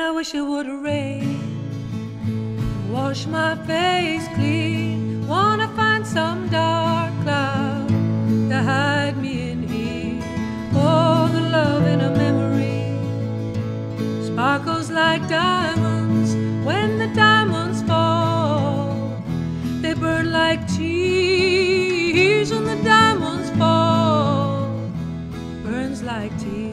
I wish it would rain, wash my face clean. Wanna find some dark cloud to hide me in here. Oh, the love in a memory sparkles like diamonds. When the diamonds fall, they burn like tears. When the diamonds fall, burns like tears.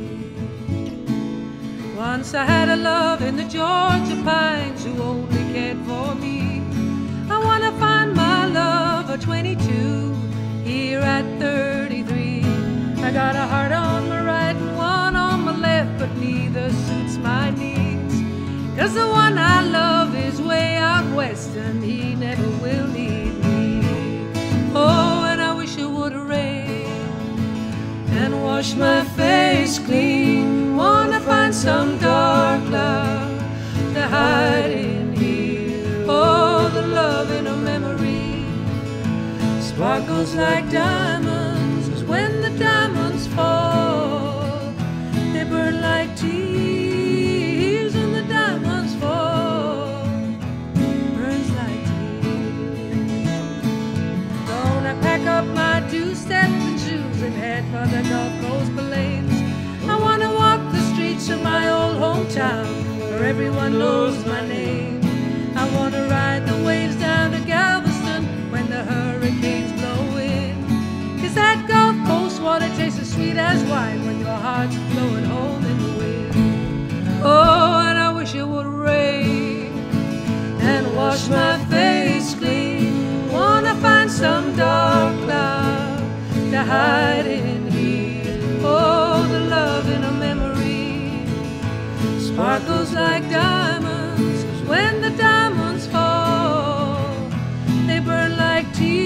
Once I had a love in the Georgia pines who only cared for me. I wanna find my love at 22, here at 33. I got a heart on my right and one on my left, but neither suits my needs. 'Cause the one I love is way out west and he never will need me. Oh, and I wish it would rain and wash my face clean. Wanna find some dark cloud to hide in here. Oh, the love in a memory sparkles like diamonds. 'Cause when the diamonds fall, they burn like tears. When the diamonds fall, burns like tears. Gonna pack up my 2-steps and shoes and head for the Gulf Coast lanes. I wanna walk the streets of my old hometown where everyone knows my name. I wanna ride the waves down to Galveston when the hurricanes blow in. 'Cause that Gulf Coast water tastes as sweet as wine when your heart's blowing home in the wind. Oh, and I wish it would rain and wash my face clean. Wanna find some dark cloud to hide in here. Oh, the love in a memory sparkles like diamonds. 'Cause when the diamonds fall, they burn like tears.